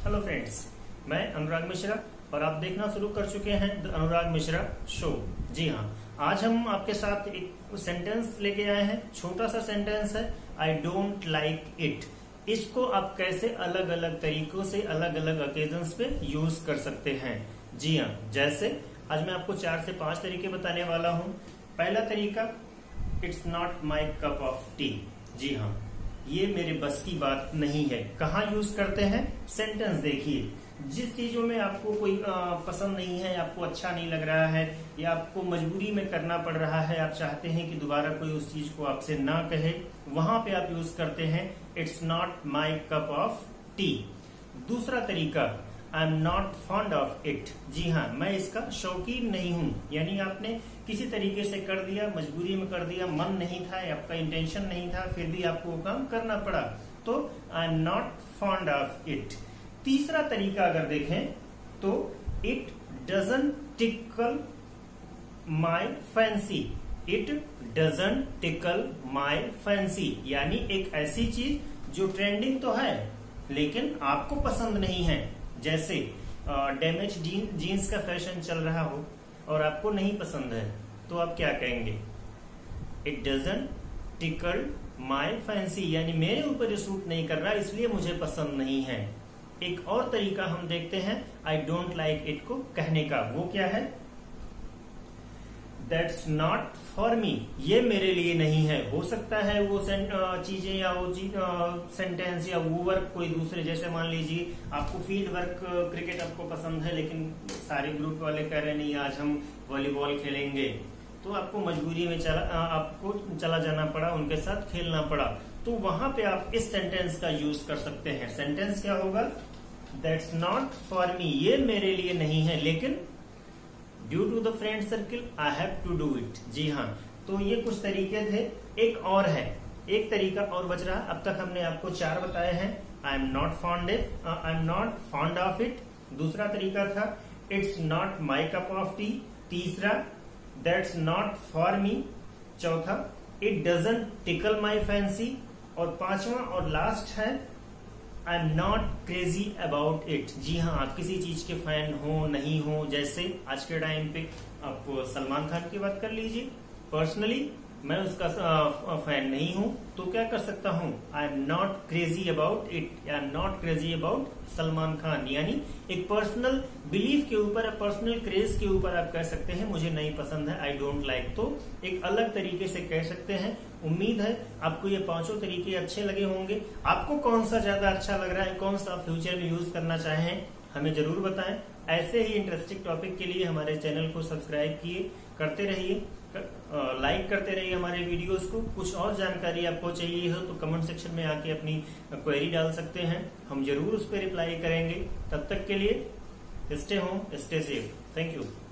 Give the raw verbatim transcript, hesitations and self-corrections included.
Hello friends, मैं अनुराग मिश्रा और आप देखना शुरू कर चुके हैं द अनुराग मिश्रा शो। जी हाँ, आज हम आपके साथ एक सेंटेंस लेके आए हैं। छोटा सा सेंटेंस है, आई डोंट लाइक इट। इसको आप कैसे अलग अलग तरीकों से अलग अलग ओकेजन्स पे यूज कर सकते हैं। जी हाँ, जैसे आज मैं आपको चार से पांच तरीके बताने वाला हूँ। पहला तरीका, it's not my cup of tea. जी हाँ, ये मेरे बस की बात नहीं है। कहाँ यूज करते हैं? सेंटेंस देखिए, जिस चीजों में आपको कोई आ, पसंद नहीं है, आपको अच्छा नहीं लग रहा है या आपको मजबूरी में करना पड़ रहा है, आप चाहते हैं कि दोबारा कोई उस चीज को आपसे ना कहे, वहां पे आप यूज करते हैं it's not my cup of tea. दूसरा तरीका, I am not fond of it. जी हाँ, मैं इसका शौकीन नहीं हूं। यानी आपने किसी तरीके से कर दिया, मजबूरी में कर दिया, मन नहीं था, आपका इंटेंशन नहीं था, फिर भी आपको वो काम करना पड़ा, तो I am not fond of it. तीसरा तरीका अगर देखें तो it doesn't tickle my fancy. It doesn't tickle my fancy, यानी एक ऐसी चीज जो ट्रेंडिंग तो है लेकिन आपको पसंद नहीं है। जैसे डैमेज जीन, जीन्स का फैशन चल रहा हो और आपको नहीं पसंद है, तो आप क्या कहेंगे? It doesn't tickle my fancy, यानी मेरे ऊपर ये सूट नहीं कर रहा, इसलिए मुझे पसंद नहीं है। एक और तरीका हम देखते हैं आई डोंट लाइक इट को कहने का। वो क्या है? That's not for me. ये मेरे लिए नहीं है। हो सकता है वो चीजें या वो सेंटेंस या वो वर्क कोई दूसरे, जैसे मान लीजिए आपको फील्ड वर्क, क्रिकेट आपको पसंद है लेकिन सारे ग्रुप वाले कह रहे नहीं आज हम वॉलीबॉल खेलेंगे, तो आपको मजबूरी में चला आपको चला जाना पड़ा, उनके साथ खेलना पड़ा, तो वहां पे आप इस सेंटेंस का यूज कर सकते हैं। सेंटेंस क्या होगा? दैट्स नॉट फॉर मी, ये मेरे लिए नहीं है लेकिन due to the friend circle I have to do it. जी हाँ, तो ये कुछ तरीके थे। एक और है, एक तरीका और बच रहा। अब तक हमने आपको चार बताए हैं। I am not fond I am not fond of it. दूसरा तरीका था it's not my cup of tea. तीसरा, दैट्स नॉट फॉर मी। चौथा, it doesn't tickle my fancy. और पांचवा और लास्ट है I am not crazy about it. जी हाँ, आप किसी चीज के फैन हो नहीं हो, जैसे आज के टाइम पे आप सलमान खान की बात कर लीजिए। पर्सनली मैं उसका फैन नहीं हूं, तो क्या कर सकता हूं? I am not crazy about it, I am not crazy about Salman Khan. यानी एक पर्सनल बिलीफ के ऊपर, पर्सनल क्रेज के ऊपर आप कह सकते हैं मुझे नहीं पसंद है, आई डोंट लाइक। तो एक अलग तरीके से कह सकते हैं। उम्मीद है आपको ये पांचों तरीके अच्छे लगे होंगे। आपको कौन सा ज्यादा अच्छा लग रहा है, कौन सा फ्यूचर में यूज करना चाहें, हमें जरूर बताएं। ऐसे ही इंटरेस्टिंग टॉपिक के लिए हमारे चैनल को सब्सक्राइब किए करते रहिए, लाइक करते रहिए हमारे वीडियोस को। कुछ और जानकारी आपको चाहिए हो तो कमेंट सेक्शन में आके अपनी क्वेरी डाल सकते हैं, हम जरूर उस पर रिप्लाई करेंगे। तब तक के लिए stay home, stay safe. Thank you.